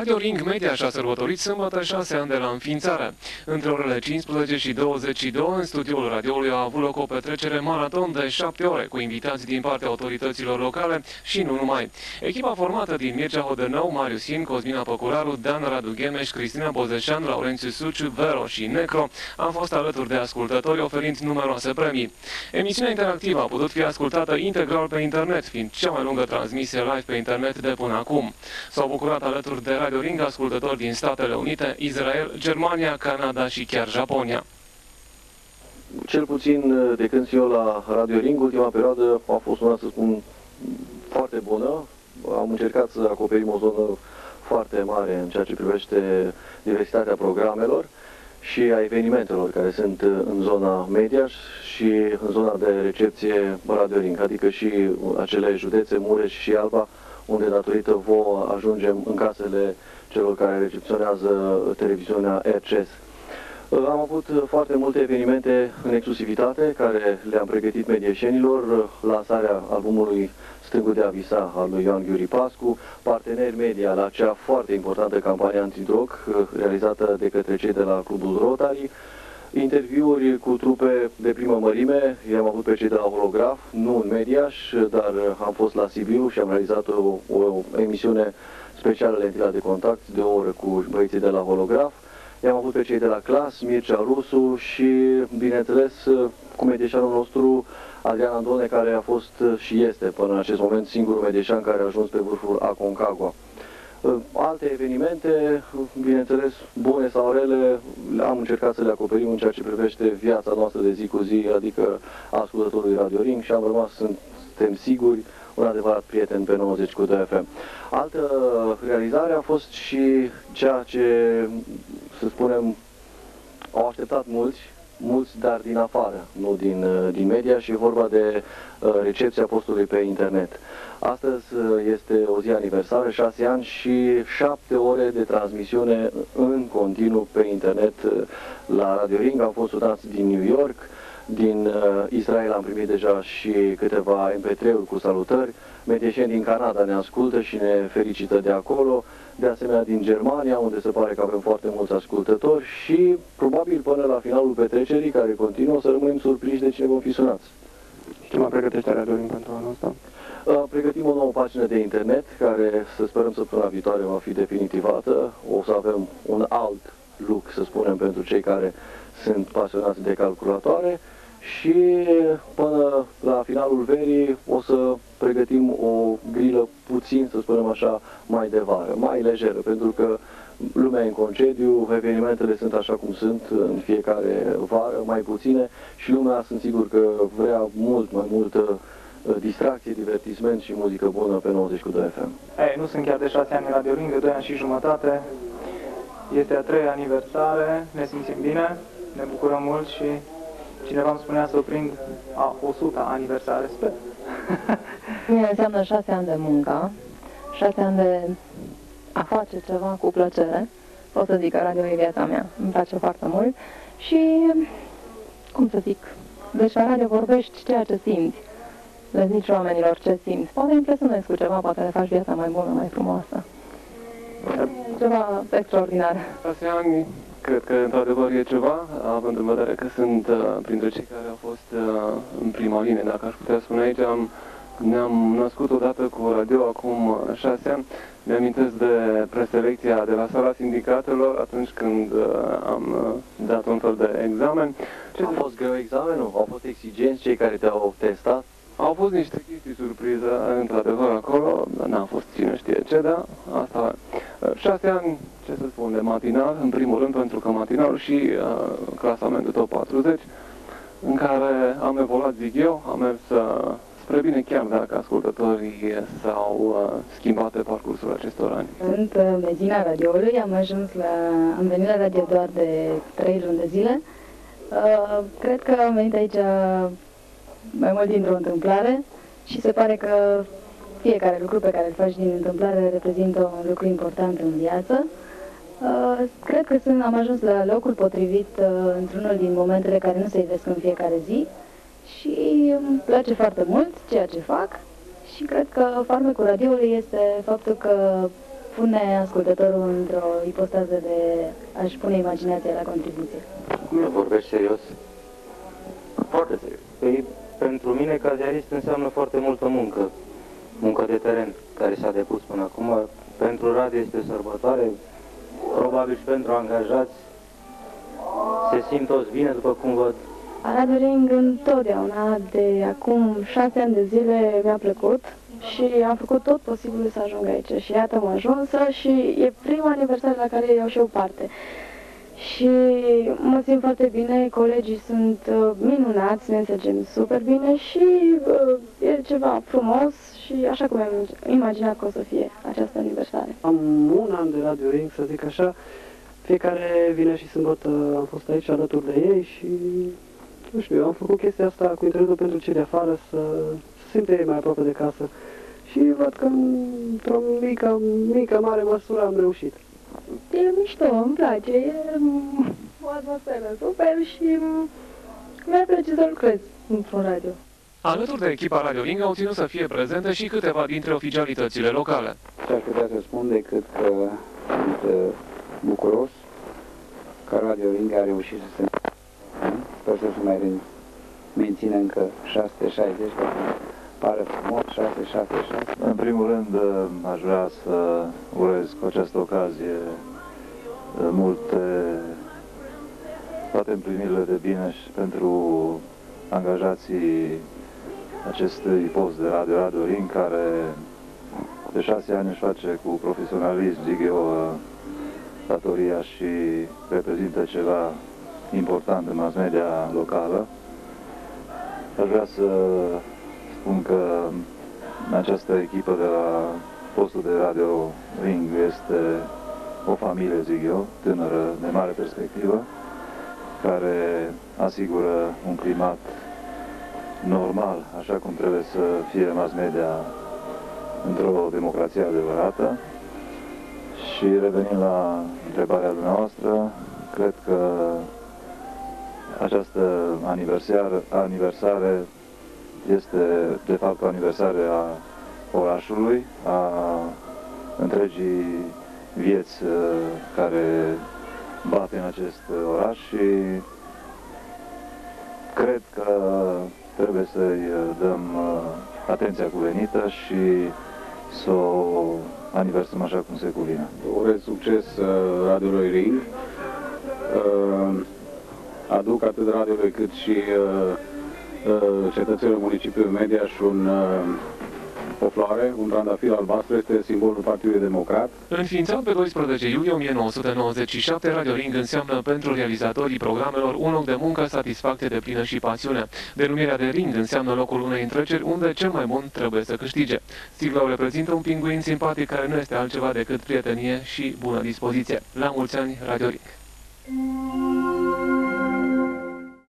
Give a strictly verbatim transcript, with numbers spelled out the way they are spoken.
Radio Ring Media și-a sărbătorit sâmbătă șase ani de la înființare. Între orele cincisprezece și douăzeci și două, în studioul radioului a avut loc o petrecere maraton de șapte ore, cu invitații din partea autorităților locale și nu numai. Echipa formată din Mircea Hodănău, Marius In, Cosmina Păcuraru, Dan Radu Ghemeș, Cristina Bozeșan, Laurențiu Suciu, Vero și Necro a fost alături de ascultători, oferind numeroase premii. Emisiunea interactivă a putut fi ascultată integral pe internet, fiind cea mai lungă transmisie live pe internet de până acum. S-au bucurat alături de Radio Ring ascultători din Statele Unite, Israel, Germania, Canada și chiar Japonia. Cel puțin de când sunt eu la Radio Ring, ultima perioadă a fost una, să spun, foarte bună. Am încercat să acoperim o zonă foarte mare în ceea ce privește diversitatea programelor și a evenimentelor care sunt în zona media și în zona de recepție Radio Ring, adică și acele județe, Mureș și Alba, unde datorită vouă ajungem în casele celor care recepționează televiziunea R C S. Am avut foarte multe evenimente în exclusivitate care le-am pregătit medieșenilor, lansarea albumului Stângul de a visa al lui Ioan Ghiuri Pascu, parteneri media la cea foarte importantă campanie antidrog realizată de către cei de la Clubul Rotary, interviuri cu trupe de primă mărime, i-am avut pe cei de la Holograf, nu în Mediaș, dar am fost la Sibiu și am realizat o, o emisiune specială Lentila de Contact de o oră cu băieții de la Holograf. I-am avut pe cei de la Clas, Mircea Rusu și, bineînțeles, cu medieșanul nostru Adrian Andone, care a fost și este până în acest moment singurul medieșan care a ajuns pe vârful Aconcagua. Alte evenimente, bineînțeles, bune sau rele, am încercat să le acoperim în ceea ce privește viața noastră de zi cu zi, adică ascultătorului Radio Ring, și am rămas, suntem siguri, un adevărat prieten pe nouăzeci cu doi F M. Altă realizare a fost și ceea ce, să spunem, au așteptat mulți, mulți, dar din afară, nu din, din media, și e vorba de uh, recepția postului pe internet. Astăzi este o zi aniversară, șase ani și șapte ore de transmisiune în continuu pe internet la Radio Ring. Am fost sunați din New York, din uh, Israel am primit deja și câteva M P trei-uri cu salutări, medieșeni din Canada ne ascultă și ne felicită de acolo, de asemenea din Germania, unde se pare că avem foarte mulți ascultători și probabil până la finalul petrecerii, care continuă, să rămânem surprinși de cine vom fi sunați. Și ce mai pregătește Radio Ring pentru anul ăsta? Uh, pregătim o nouă pagină de internet, care să sperăm săptămâna viitoare va fi definitivată. O să avem un alt look, să spunem, pentru cei care sunt pasionați de calculatoare. Și până la finalul verii o să pregătim o grilă puțin, să spunem așa, mai de vară, mai lejeră, pentru că lumea e în concediu, evenimentele sunt așa cum sunt în fiecare vară, mai puține, și lumea, sunt sigur că vrea mult mai multă distracție, divertisment și muzică bună pe nouăzeci cu doi F M. Ei, nu sunt chiar de șase ani Radio Ring, de doi ani și jumătate. Este a treia aniversare, ne simțim bine, ne bucurăm mult și cineva îmi spunea să o prind a o sută aniversare, sper. Mie înseamnă șase ani de muncă, șase ani de a face ceva cu plăcere. Pot să zic că radio e viața mea, îmi place foarte mult și, cum să zic, deci la radio vorbești ceea ce simți, le zici oamenilor ce simți, poate impresionezi cu ceva, poate le faci viața mai bună, mai frumoasă. Ceva extraordinar. șase ani, cred că într-adevăr e ceva, având în vedere că sunt uh, printre cei care au fost uh, în prima linie, dacă aș putea spune aici. Am, ne-am născut odată cu radio acum uh, șase ani. Mi-amintesc de preselecția de la sala sindicatelor, atunci când uh, am uh, dat un fel de examen. Ce a fost greu examenul? Au fost exigenți cei care te-au testat? Au fost niște chestii surpriză, într-adevăr, acolo, n-a fost cine știe ce, dar asta, șase ani, ce să spun, de matinal, în primul rând, pentru că matinal și uh, clasamentul top patruzeci, în care am evoluat, zic eu, am mers uh, spre bine, chiar dacă ascultătorii s-au uh, schimbat pe parcursul acestor ani. Sunt uh, Mezina radioului, am ajuns la, am venit la radio doar de trei luni de zile. Uh, cred că am venit aici mai mult dintr-o întâmplare și se pare că fiecare lucru pe care îl faci din întâmplare reprezintă un lucru important în viață. Uh, cred că sunt, am ajuns la locul potrivit uh, într-unul din momentele care nu se ivesc în fiecare zi și îmi place foarte mult ceea ce fac și cred că farmecul radioului este faptul că pune ascultătorul într-o ipostază de a-și pune imaginația la contribuție. Cum e, vorbești serios? Foarte serios. Păi, pentru mine, ca ziarist, înseamnă foarte multă muncă. Muncă de teren, care s-a depus până acum. Pentru radio este o sărbătoare, probabil și pentru angajați. Se simt toți bine, după cum văd. Radio Ring întotdeauna, de acum șase ani de zile, mi-a plăcut și am făcut tot posibilul să ajung aici. Și iată, am ajuns și e prima aniversare la care iau și eu parte. Și mă simt foarte bine, colegii sunt uh, minunați, ne înțelegem super bine și uh, e ceva frumos și așa cum am imaginat că o să fie această aniversare. Am un an de Radio Ring, să zic așa, fiecare vineri și sâmbătă am fost aici alături de ei și, nu știu, am făcut chestia asta cu internetul pentru cei de afară, să, să simte ei mai aproape de casă. Și văd că într-o mică, mică, mare măsură am reușit. E mișto, îmi place, e o atmosferă super și mi-ar plăcea să lucrez într-un radio. Alături de echipa Radio Ring au ținut să fie prezente și câteva dintre oficialitățile locale. Ce aș putea să spun decât că sunt bucuros că Radio Ring a reușit să se sper să se mai mențină încă șase sute șaizeci, că pare frumos, șase sute șaptezeci și șase. În primul rând, aș vrea să urez cu această ocazie multe, toate împlinirile de bine și pentru angajații acestui post de radio, Radio Ring, care de șase ani își face cu profesionalism, zic eu, datoria și reprezintă ceva important în mass media locală. Aș vrea să spun că această echipă de la postul de Radio Ring este o familie, zic eu, tânără, de mare perspectivă, care asigură un climat normal, așa cum trebuie să fie mass media într-o democrație adevărată. Și revenind la întrebarea dumneavoastră, cred că această aniversare, aniversare este de fapt o aniversare a orașului, a întregii vieți care bate în acest oraș și cred că trebuie să-i dăm atenția cuvenită și să o aniversăm așa cum se cuvine. Urez succes Radio Ring. Aduc atât radioului cât și cetățenilor municipiului Mediaș un, o floare, un trandafir albastru, este simbolul Partidului Democrat. Înființat pe doisprezece iulie o mie nouă sute nouăzeci și șapte, Radio Ring înseamnă pentru realizatorii programelor un loc de muncă, satisfacție deplină și pasiune. Denumirea de ring înseamnă locul unei întreceri unde cel mai bun trebuie să câștige. Sigla reprezintă un pinguin simpatic care nu este altceva decât prietenie și bună dispoziție. La mulți ani, Radio Ring!